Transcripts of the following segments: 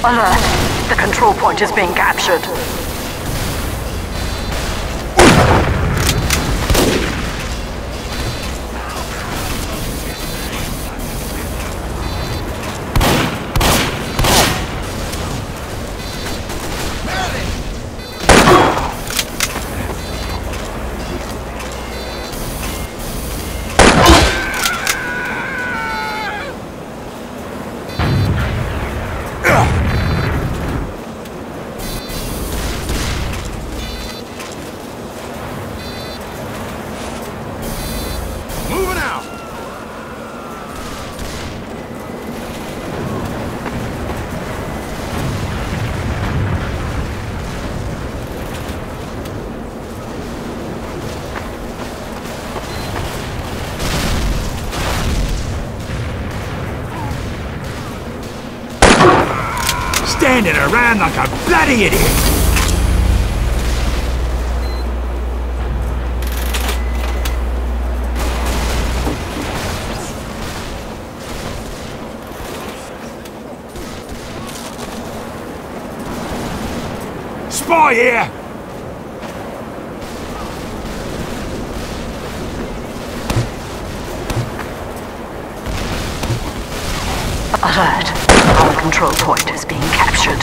Alert! The control point is being captured. Standing around like a bloody idiot! Spy here! Alert! Our control point is being captured.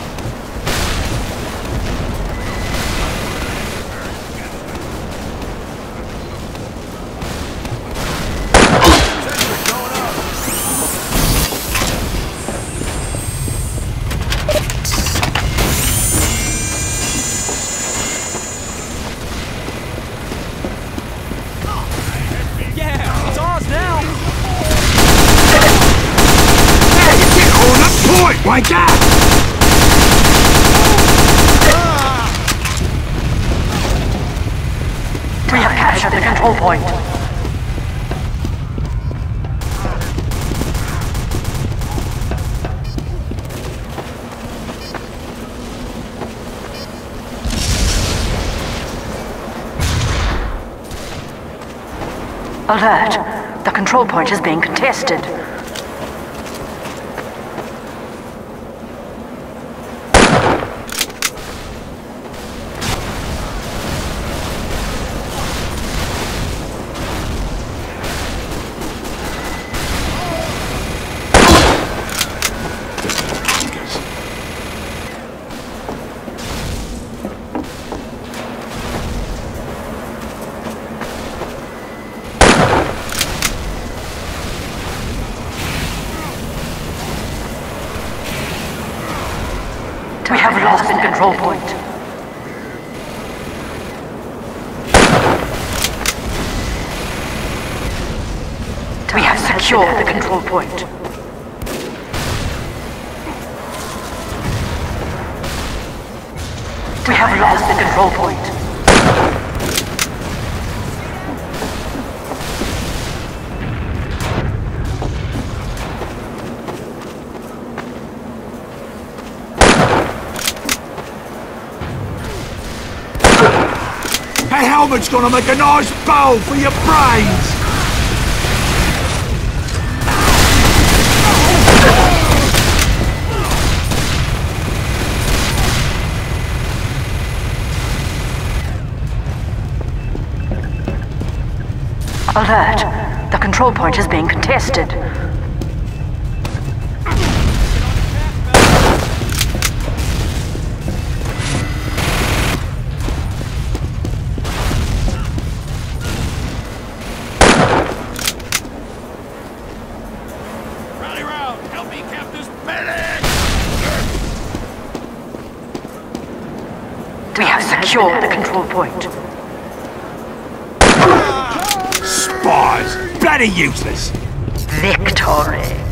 Yeah, it's ours now! Point, like that! We have captured the control point. Alert! The control point is being contested. We have lost the control point. We have secured the control point. We have lost the control point. That helmet's gonna make a nice bowl for your brains! Alert! The control point is being contested. We have secured the control point. Spies! Bloody useless! Victory!